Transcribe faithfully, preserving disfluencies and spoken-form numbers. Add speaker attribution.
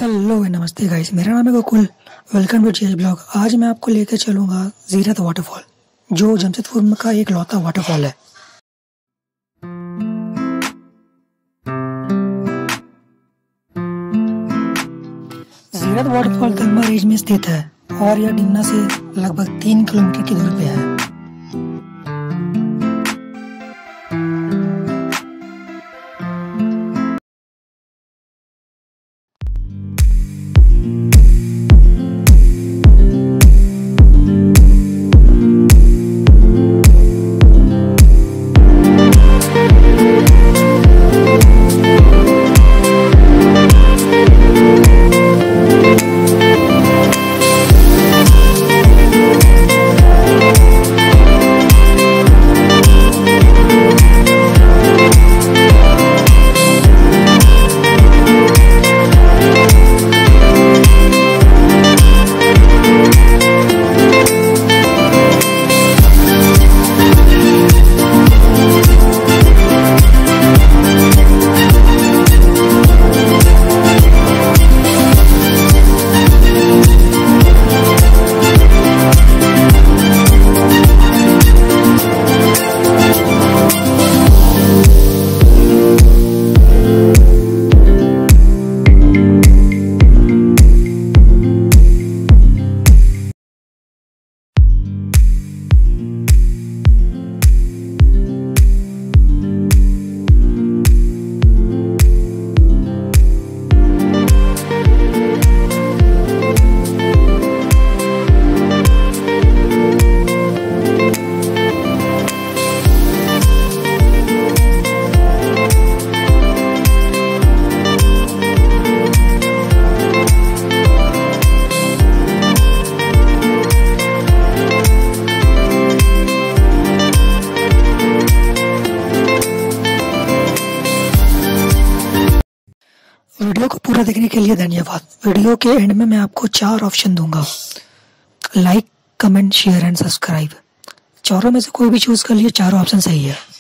Speaker 1: Hello नमस्ते guys, मेरा नाम है Gokul. Welcome to JH blog. आज मैं आपको लेकर चलूंगा जीरत वाटरफॉल, जो जमशेदपुर का एक लौता वाटरफॉल है। जीरत वाटरफॉल दलमा रेंज में स्थित है और यह डिमना से लगभग तीन किलोमीटर की दूरी पे है। वीडियो को पूरा देखने के लिए धन्यवाद। वीडियो के एंड में मैं आपको चार ऑप्शन दूंगा: like, comment, share and subscribe. चारों में से कोई भी चूज कर लिए, चारों ऑप्शन सही है।